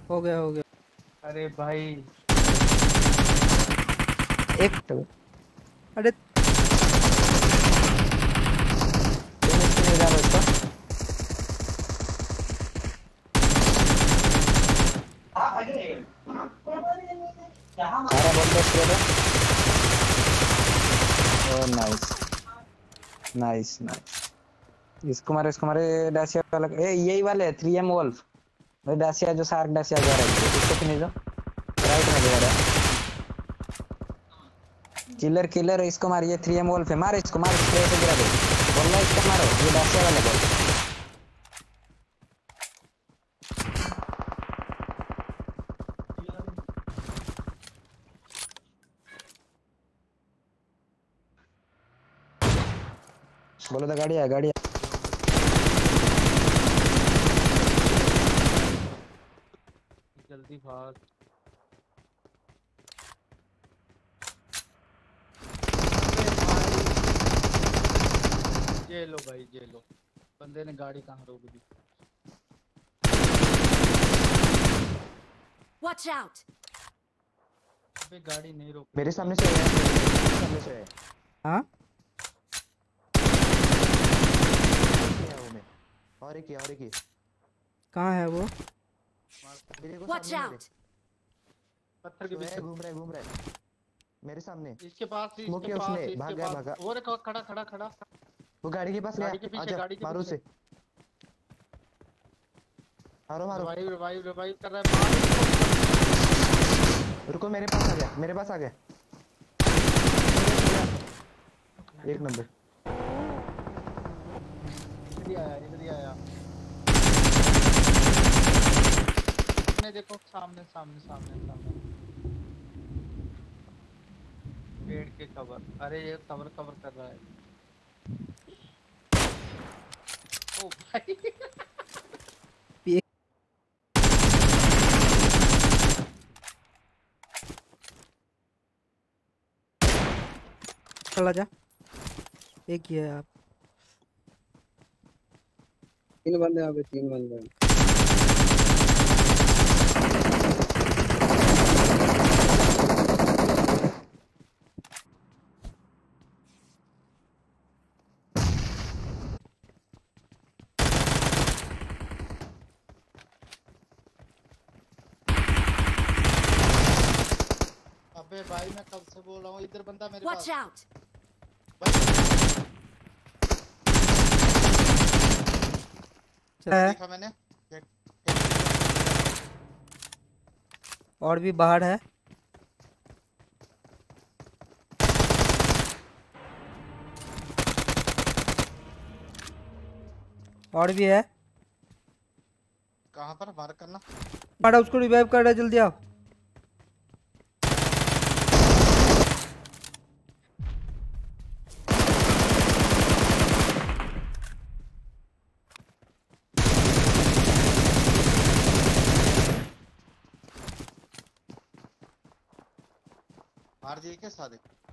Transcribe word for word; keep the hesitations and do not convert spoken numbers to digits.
हो गया हो गया। अरे भाई एक तो अरे नहीं जा रहा सारा बंदा स्प्रेड है। Oh nice nice nice. इसको मारे इसको मारे डासिया वाला ए यही वाले थ्री एम वोल्फ भाई डासिया जो शार्क डासिया जा रहा है इसको फिनिश दो राइट में जा रहा है किलर किलर इसको मारिए थ्री एम वोल्फ है मार इसको मार स्प्रे से गिरा दो वल्ला इसको मारो ये डासिया वाला बॉल बोलो तो गाड़ी है गाड़ी है। जल्दी भाग। ये लो भाई ये लो बंदे ने गाड़ी कहाँ रोक दी। Watch out! अबे गाड़ी नहीं रोक मेरे सामने से है मेरे सामने से है। हाँ और एक और एक कहाँ है वो? Watch out! पत्थर के पीछे घूम रहा है घूम रहा है मेरे सामने इसके पास ही इसके उसने, पास इसके भागा, पास भागा। और एक खड़ा खड़ा खड़ा वो गाड़ी के पास गया गाड़ी के पीछे गाड़ी के मारो पीछे से मारो मारो रिवाइव रिवाइव रिवाइव कर रहा है मार। रुको मेरे पास आ गया मेरे पास आ गया एक नंबर इधर ही आया इधर ही आया ने देखो सामने सामने सामने सामने पेड़ के कवर। अरे ये कवर कवर कर रहा है। ओ भाई चला जा एक ही है आप तीन बंदे हैं अबे तीन बंदे हैं। अबे भाई मैं कब से बोल रहा हूँ इधर बंदा मेरे Watch पास। out! देखा मैंने और भी बाहर है और भी है कहाँ पर मार करना मारा उसको रिवाइव कर रहा है जल्दी आओ। मार दिए क्या सादे